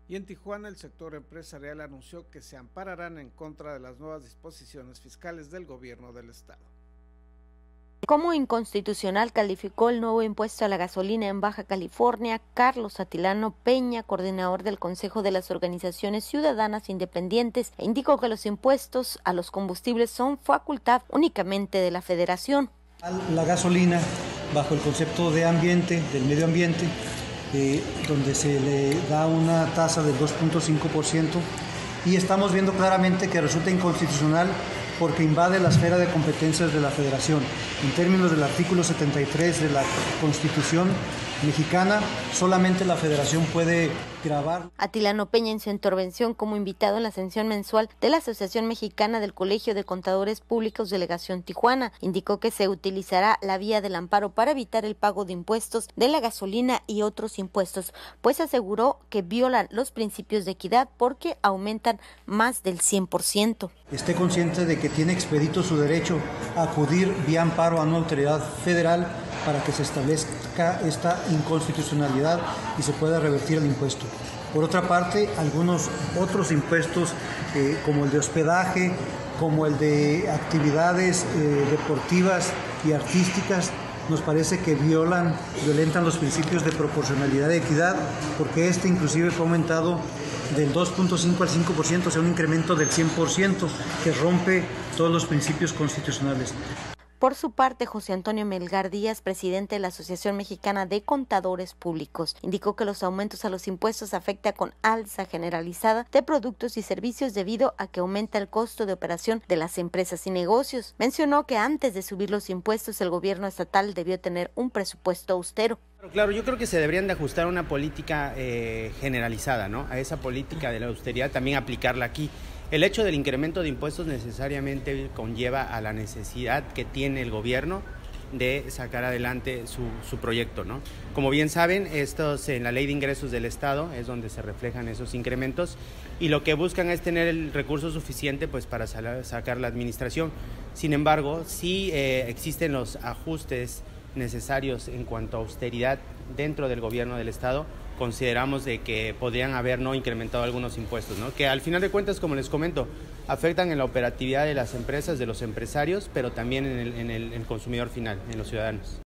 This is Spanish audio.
Y en Tijuana, el sector empresarial anunció que se ampararán en contra de las nuevas disposiciones fiscales del gobierno del estado. Como inconstitucional calificó el nuevo impuesto a la gasolina en Baja California Carlos Atilano Peña, coordinador del Consejo de las Organizaciones Ciudadanas Independientes, e indicó que los impuestos a los combustibles son facultad únicamente de la Federación. La gasolina, bajo el concepto de ambiente, del medio ambiente, donde se le da una tasa del 2.5%, y estamos viendo claramente que resulta inconstitucional porque invade la esfera de competencias de la Federación. En términos del artículo 73 de la Constitución mexicana, solamente la Federación puede gravar. Atilano Peña, en su intervención como invitado en la sesión mensual de la Asociación Mexicana del Colegio de Contadores Públicos Delegación Tijuana, indicó que se utilizará la vía del amparo para evitar el pago de impuestos de la gasolina y otros impuestos, pues aseguró que violan los principios de equidad porque aumentan más del 100%. Esté consciente de que tiene expedito su derecho a acudir vía amparo a una autoridad federal para que se establezca esta inconstitucionalidad y se pueda revertir el impuesto. Por otra parte, algunos otros impuestos como el de hospedaje, como el de actividades deportivas y artísticas, nos parece que violentan los principios de proporcionalidad y equidad, porque inclusive fue aumentado del 2.5 al 5%, o sea, un incremento del 100% que rompe todos los principios constitucionales. Por su parte, José Antonio Melgar Díaz, presidente de la Asociación Mexicana de Contadores Públicos, indicó que los aumentos a los impuestos afectan con alza generalizada de productos y servicios debido a que aumenta el costo de operación de las empresas y negocios. Mencionó que antes de subir los impuestos, el gobierno estatal debió tener un presupuesto austero. Claro, yo creo que se deberían de ajustar a una política generalizada, ¿no? A esa política de la austeridad también aplicarla aquí. El hecho del incremento de impuestos necesariamente conlleva a la necesidad que tiene el gobierno de sacar adelante su proyecto, ¿no? Como bien saben, estos en la Ley de Ingresos del Estado es donde se reflejan esos incrementos y lo que buscan es tener el recurso suficiente pues para sacar la administración. Sin embargo, sí existen los ajustes necesarios en cuanto a austeridad dentro del gobierno del Estado. Consideramos de que podrían haber no incrementado algunos impuestos, ¿no? Que al final de cuentas, como les comento, afectan en la operatividad de las empresas, de los empresarios, pero también en el consumidor final, en los ciudadanos.